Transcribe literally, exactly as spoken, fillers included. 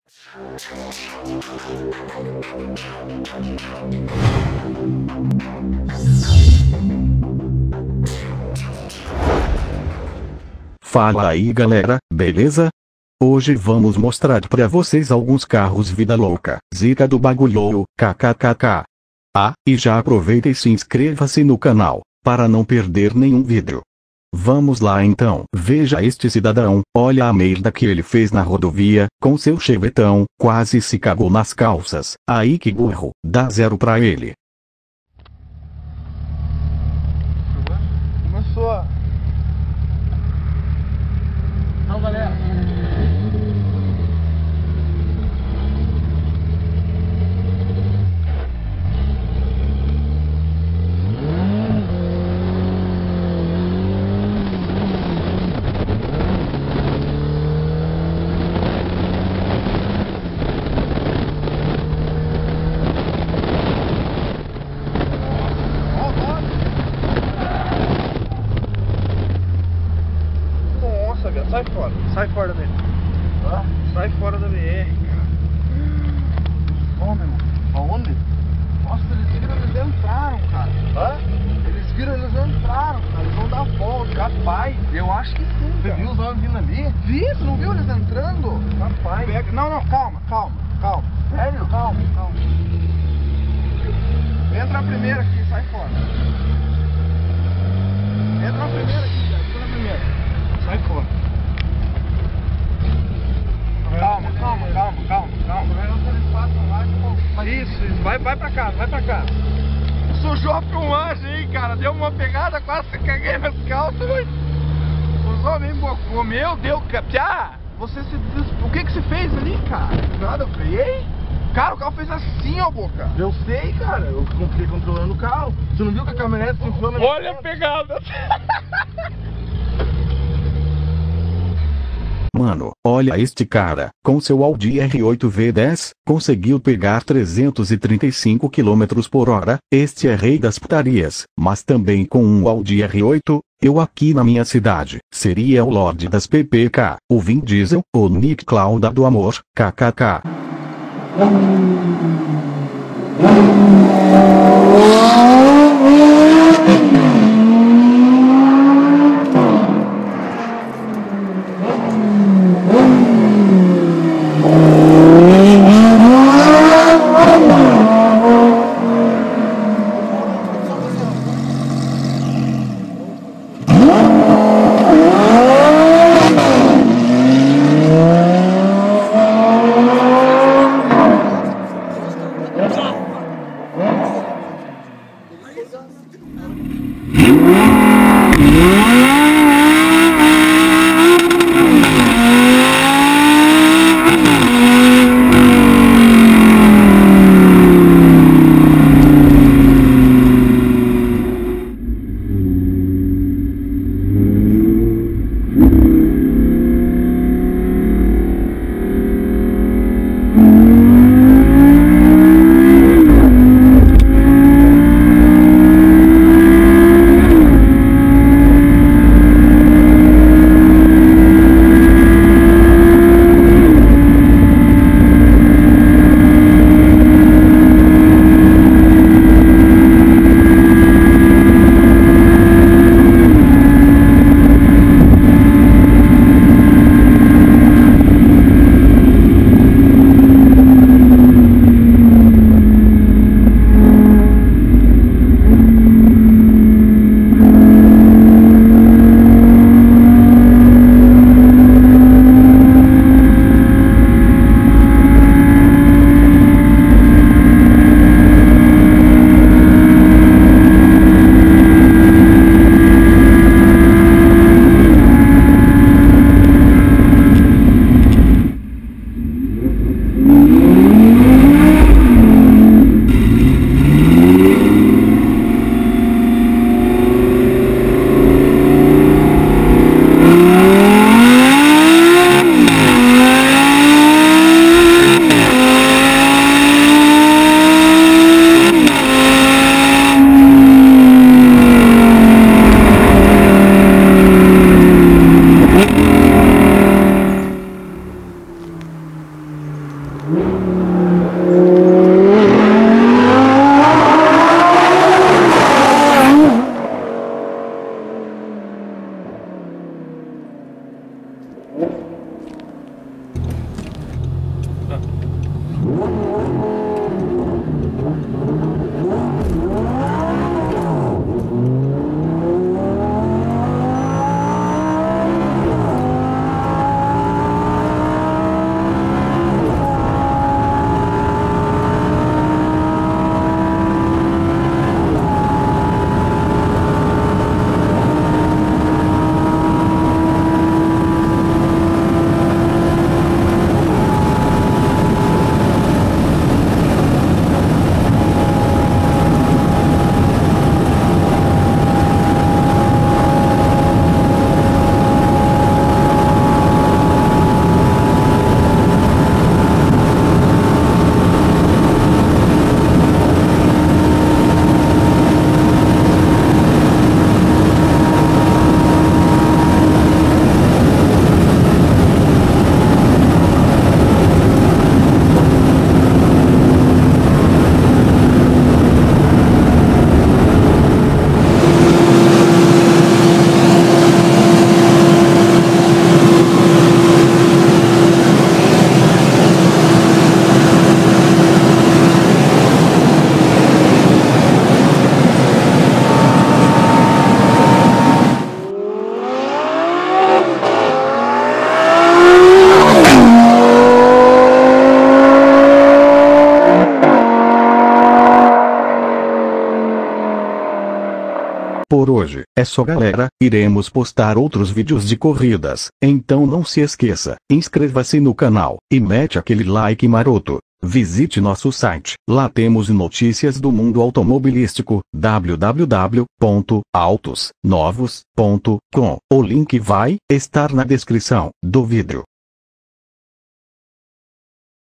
Fala aí galera, beleza? Hoje vamos mostrar pra vocês alguns carros vida louca, zica do bagulho, kkkk. Ah, e já aproveita e se inscreva-se no canal, para não perder nenhum vídeo. Vamos lá então. Veja este cidadão, olha a merda que ele fez na rodovia, com seu chevetão, quase se cagou nas calças. Aí que burro, dá zero pra ele. Começou. Então galera, sai fora, sai fora da B R. Ah, sai fora da B R, cara. Ó, meu irmão, aonde? Nossa, eles viram, eles entraram, cara. Hã? Eles viram, eles entraram, cara. Eles vão dar volta. Capaz. Eu acho que sim, cara. Você viu os homens vindo ali? Vi, você não viu eles entrando? Capaz. Pega... Não, não, calma, calma, calma. Sério? Calma, calma. Entra a primeira aqui, sai fora. Entra a primeira aqui, cara. Entra na primeira. Sai fora. Calma, calma, calma, calma, calma. Isso, isso, vai, vai pra cá, vai pra cá. Sujou a filmagem aí, cara. Deu uma pegada, quase caguei nas calças, mas... Os homens embocou. Meu Deus, piá! Você se... O que que você fez ali, cara? Nada, eu freiei. Cara, o carro fez assim, ó, Boca. Eu sei, cara. Eu fiquei controlando o carro. Você não viu que a caminhonete se enfiou na minha... Olha a pegada! Mano, olha este cara, com seu Audi R oito V dez, conseguiu pegar trezentos e trinta e cinco quilômetros por hora, este é rei das putarias, mas também com um Audi R oito, eu aqui na minha cidade, seria o Lorde das P P K, o Vin Diesel, o Nick Lauda do amor, kkk. Por hoje, é só galera, iremos postar outros vídeos de corridas, então não se esqueça, inscreva-se no canal, e mete aquele like maroto. Visite nosso site, lá temos notícias do mundo automobilístico, w w w ponto autos novos ponto com. O link vai estar na descrição do vídeo.